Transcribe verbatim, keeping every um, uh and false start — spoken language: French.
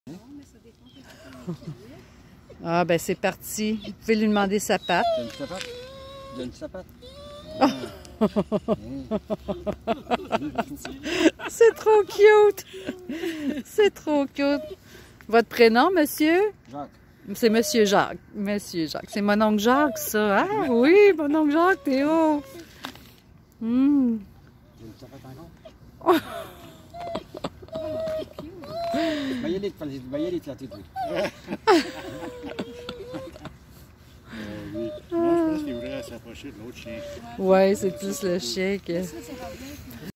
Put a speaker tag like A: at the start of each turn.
A: Ah, ben c'est parti. Vous pouvez lui demander sa patte.
B: Donne sa patte. Donne sa patte.
A: C'est trop cute. C'est trop cute. Votre prénom, monsieur?
B: Jacques.
A: C'est monsieur Jacques. Monsieur Jacques. C'est mon oncle Jacques, ça. Ah oui, mon oncle Jacques, Théo. Hum.
B: Donne sa patte encore. Va y aller, va y aller, tu as tes trucs.
C: Oui. Moi, je pense qu'il voudrait s'approcher de l'autre chien.
A: Ouais, c'est plus le chien que...
D: Ça, ça va bien.